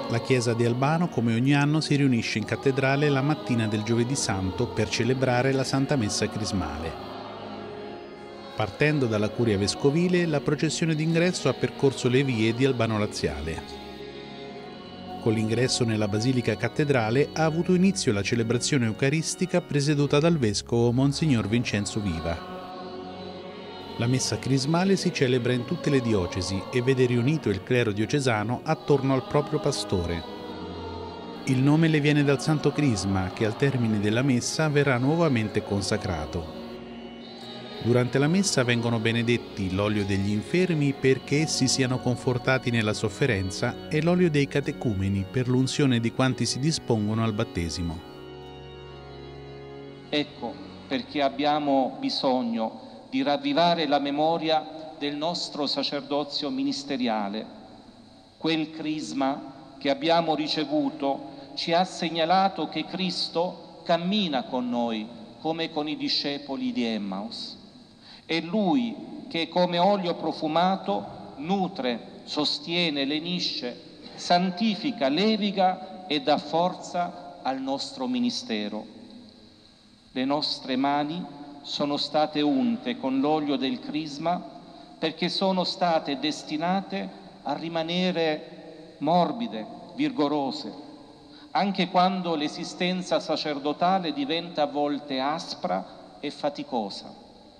La chiesa di Albano, come ogni anno, si riunisce in cattedrale la mattina del Giovedì Santo per celebrare la Santa Messa Crismale. Partendo dalla curia vescovile, la processione d'ingresso ha percorso le vie di Albano Laziale. Con l'ingresso nella Basilica Cattedrale ha avuto inizio la celebrazione eucaristica presieduta dal vescovo Monsignor Vincenzo Viva. La messa crismale si celebra in tutte le diocesi e vede riunito il clero diocesano attorno al proprio pastore. Il nome le viene dal Santo Crisma, che al termine della messa verrà nuovamente consacrato. Durante la messa vengono benedetti l'olio degli infermi perché essi siano confortati nella sofferenza e l'olio dei catecumeni per l'unzione di quanti si dispongono al battesimo. Ecco perché abbiamo bisogno di ravvivare la memoria del nostro sacerdozio ministeriale. Quel crisma che abbiamo ricevuto ci ha segnalato che Cristo cammina con noi come con i discepoli di Emmaus. È Lui che come olio profumato nutre, sostiene, lenisce, santifica, leviga e dà forza al nostro ministero. Le nostre mani sono state unte con l'olio del crisma perché sono state destinate a rimanere morbide, vigorose, anche quando l'esistenza sacerdotale diventa a volte aspra e faticosa.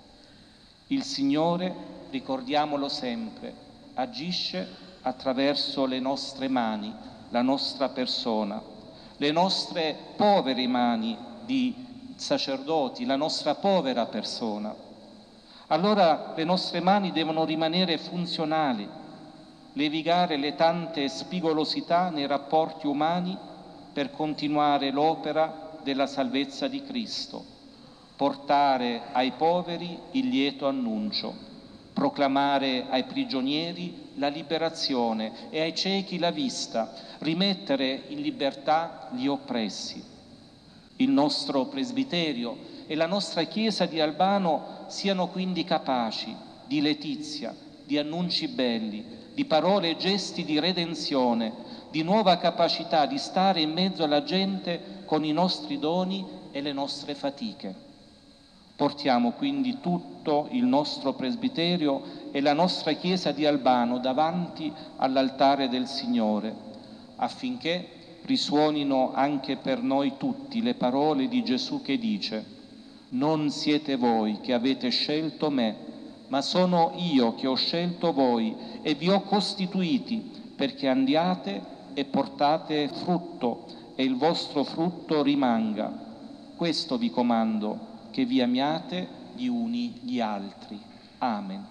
Il Signore, ricordiamolo sempre, agisce attraverso le nostre mani, la nostra persona, le nostre povere mani di sacerdoti, la nostra povera persona. Allora le nostre mani devono rimanere funzionali, levigare le tante spigolosità nei rapporti umani per continuare l'opera della salvezza di Cristo, portare ai poveri il lieto annuncio, proclamare ai prigionieri la liberazione e ai ciechi la vista, rimettere in libertà gli oppressi. Il nostro presbiterio e la nostra Chiesa di Albano siano quindi capaci di letizia, di annunci belli, di parole e gesti di redenzione, di nuova capacità di stare in mezzo alla gente con i nostri doni e le nostre fatiche. Portiamo quindi tutto il nostro presbiterio e la nostra Chiesa di Albano davanti all'altare del Signore, affinché risuonino anche per noi tutti le parole di Gesù che dice: non siete voi che avete scelto me, ma sono io che ho scelto voi e vi ho costituiti perché andiate e portate frutto e il vostro frutto rimanga. Questo vi comando, che vi amiate gli uni gli altri. Amen.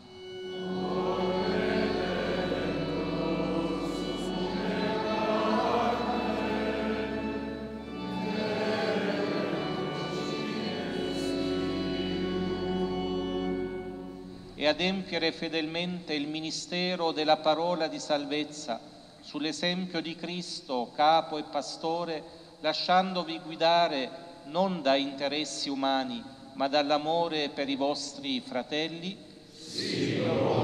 E adempiere fedelmente il ministero della parola di salvezza sull'esempio di Cristo, capo e pastore, lasciandovi guidare non da interessi umani, ma dall'amore per i vostri fratelli. Sì,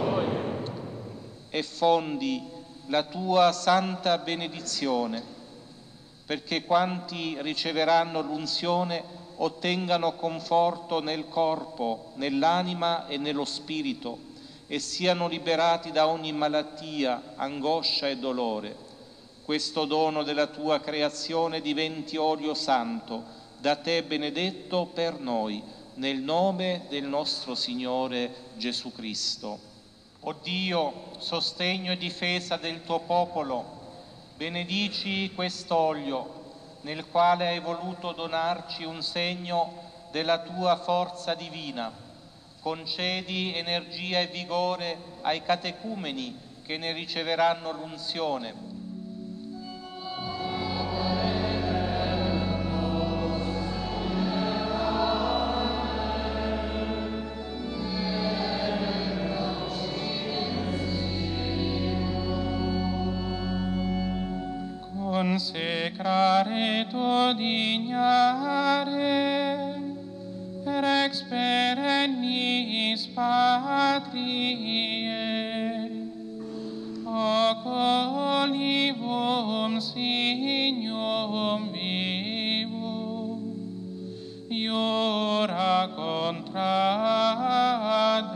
e fondi la tua santa benedizione, perché quanti riceveranno l'unzione ottengano conforto nel corpo, nell'anima e nello spirito e siano liberati da ogni malattia, angoscia e dolore. Questo dono della tua creazione diventi olio santo, da te benedetto per noi, nel nome del nostro Signore Gesù Cristo. O Dio, sostegno e difesa del tuo popolo, benedici quest'olio nel quale hai voluto donarci un segno della tua forza divina. Concedi energia e vigore ai catecumeni che ne riceveranno l'unzione. Consecrare tuo dignare per ex perennis patrie, o colivum consignum vivo, iura contra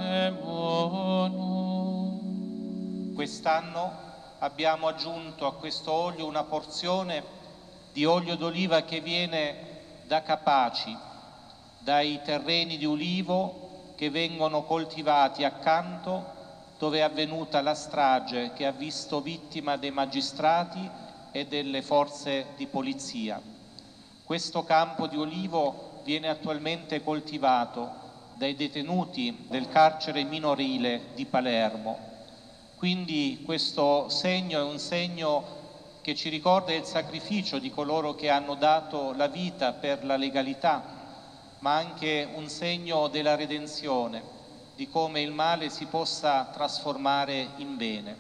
demonum. Quest'anno abbiamo aggiunto a questo olio una porzione di olio d'oliva che viene da Capaci, dai terreni di ulivo che vengono coltivati accanto dove è avvenuta la strage che ha visto vittima dei magistrati e delle forze di polizia. Questo campo di ulivo viene attualmente coltivato dai detenuti del carcere minorile di Palermo. Quindi questo segno è un segno che ci ricorda il sacrificio di coloro che hanno dato la vita per la legalità, ma anche un segno della redenzione, di come il male si possa trasformare in bene.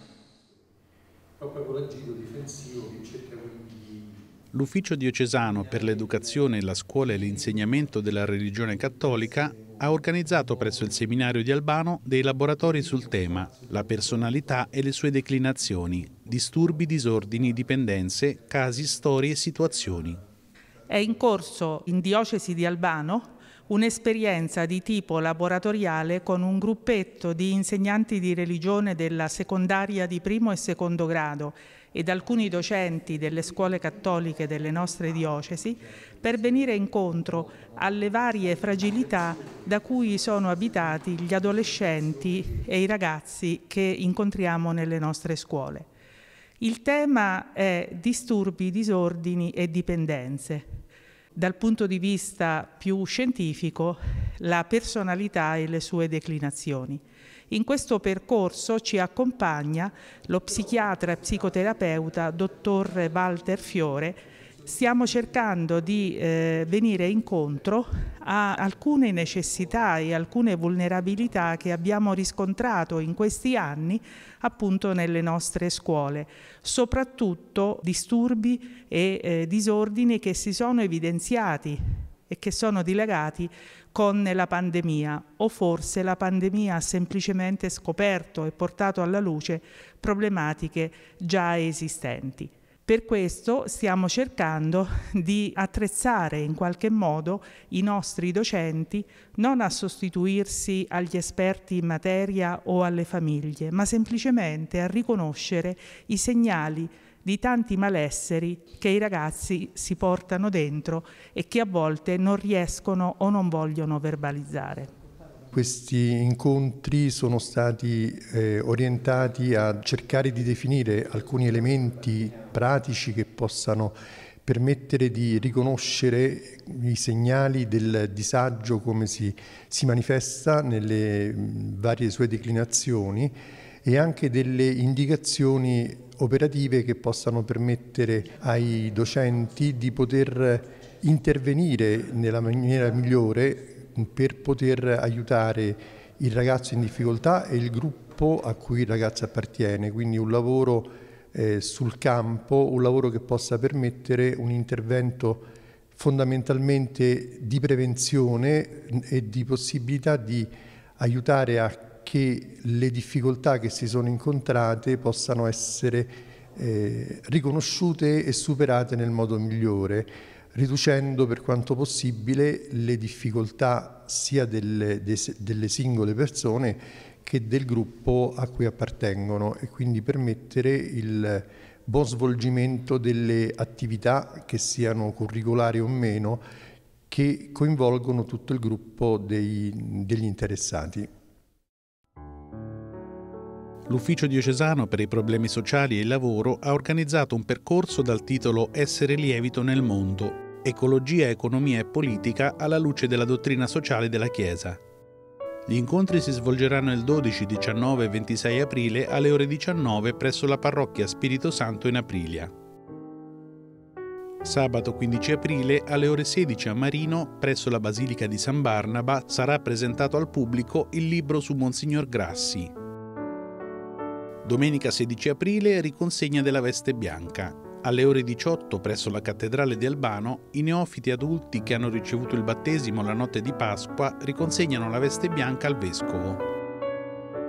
Proprio con l'agito difensivo che cerca quindi di... L'Ufficio diocesano per l'educazione, la scuola e l'insegnamento della religione cattolica ha organizzato presso il seminario di Albano dei laboratori sul tema la personalità e le sue declinazioni, disturbi, disordini, dipendenze, casi, storie e situazioni. È in corso in diocesi di Albano un'esperienza di tipo laboratoriale con un gruppetto di insegnanti di religione della secondaria di primo e secondo grado ed alcuni docenti delle scuole cattoliche delle nostre diocesi per venire incontro alle varie fragilità da cui sono abitati gli adolescenti e i ragazzi che incontriamo nelle nostre scuole. Il tema è disturbi, disordini e dipendenze. Dal punto di vista più scientifico, la personalità e le sue declinazioni. In questo percorso ci accompagna lo psichiatra e psicoterapeuta dottor Walter Fiore. Stiamo cercando di venire incontro a alcune necessità e alcune vulnerabilità che abbiamo riscontrato in questi anni appunto nelle nostre scuole, soprattutto disturbi e disordini che si sono evidenziati e che sono dilegati con la pandemia, o forse la pandemia ha semplicemente scoperto e portato alla luce problematiche già esistenti. Per questo stiamo cercando di attrezzare in qualche modo i nostri docenti non a sostituirsi agli esperti in materia o alle famiglie, ma semplicemente a riconoscere i segnali di tanti malesseri che i ragazzi si portano dentro e che a volte non riescono o non vogliono verbalizzare. Questi incontri sono stati orientati a cercare di definire alcuni elementi pratici che possano permettere di riconoscere i segnali del disagio come si manifesta nelle varie sue declinazioni e anche delle indicazioni operative che possano permettere ai docenti di poter intervenire nella maniera migliore per poter aiutare il ragazzo in difficoltà e il gruppo a cui il ragazzo appartiene, quindi un lavoro sul campo, un lavoro che possa permettere un intervento fondamentalmente di prevenzione e di possibilità di aiutare a che le difficoltà che si sono incontrate possano essere riconosciute e superate nel modo migliore, riducendo per quanto possibile le difficoltà sia delle singole persone che del gruppo a cui appartengono e quindi permettere il buon svolgimento delle attività, che siano curricolari o meno, che coinvolgono tutto il gruppo degli interessati. L'Ufficio diocesano per i problemi sociali e il lavoro ha organizzato un percorso dal titolo Essere lievito nel mondo. Ecologia, economia e politica alla luce della dottrina sociale della Chiesa. Gli incontri si svolgeranno il 12, 19 e 26 aprile alle ore 19 presso la parrocchia Spirito Santo in Aprilia. Sabato 15 aprile alle ore 16 a Marino, presso la Basilica di San Barnaba, sarà presentato al pubblico il libro su Monsignor Grassi. Domenica 16 aprile riconsegna della veste bianca. Alle ore 18 presso la cattedrale di Albano, i neofiti adulti che hanno ricevuto il battesimo la notte di Pasqua riconsegnano la veste bianca al vescovo.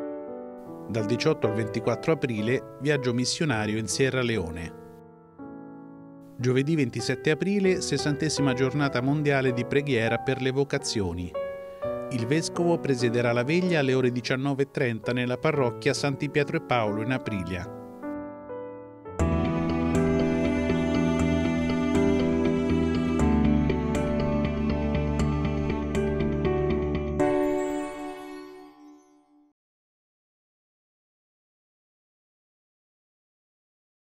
Dal 18 al 24 aprile, viaggio missionario in Sierra Leone. Giovedì 27 aprile, 60ª giornata mondiale di preghiera per le vocazioni. Il Vescovo presiederà la veglia alle ore 19:30 nella parrocchia Santi Pietro e Paolo in Aprilia.